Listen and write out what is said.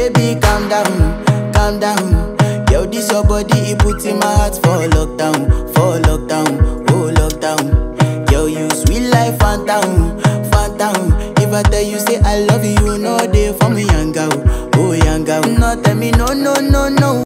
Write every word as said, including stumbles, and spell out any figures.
baby, calm down, calm down. Yo, this your body, it puts in my heart for lockdown, for lockdown, oh lockdown. Yo, you sweet life, phantom, phantom. If I tell you say I love you, you know they for me, young girl, oh young girl. No, tell me no, no, no, no.